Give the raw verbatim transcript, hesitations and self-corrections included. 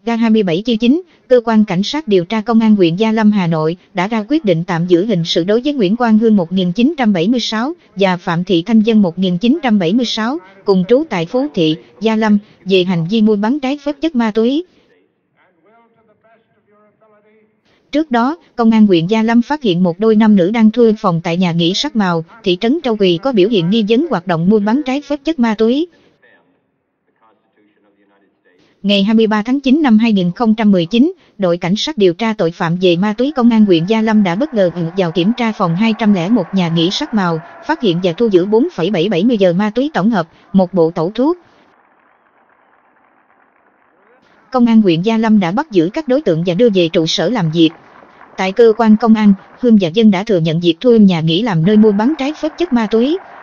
Ga hai mươi bảy chia chín, Cơ quan Cảnh sát điều tra Công an huyện Gia Lâm Hà Nội đã ra quyết định tạm giữ hình sự đối với Nguyễn Quang Hương một nghìn chín trăm bảy mươi sáu và Phạm Thị Thanh Dân một nghìn chín trăm bảy mươi sáu, cùng trú tại Phú Thị, Gia Lâm, về hành vi mua bán trái phép chất ma túy. Trước đó, Công an huyện Gia Lâm phát hiện một đôi nam nữ đang thuê phòng tại nhà nghỉ Sắc Màu, thị trấn Châu Quỳ có biểu hiện nghi vấn hoạt động mua bán trái phép chất ma túy. Ngày hai mươi ba tháng chín năm hai nghìn không trăm mười chín, đội cảnh sát điều tra tội phạm về ma túy Công an huyện Gia Lâm đã bất ngờ vào kiểm tra phòng hai trăm lẻ một nhà nghỉ Sắc Màu, phát hiện và thu giữ bốn phẩy bảy bảy mươi giờ ma túy tổng hợp, một bộ tẩu thuốc. Công an huyện Gia Lâm đã bắt giữ các đối tượng và đưa về trụ sở làm việc. Tại cơ quan công an, Hương và Dân đã thừa nhận việc thuê nhà nghỉ làm nơi mua bán trái phép chất ma túy.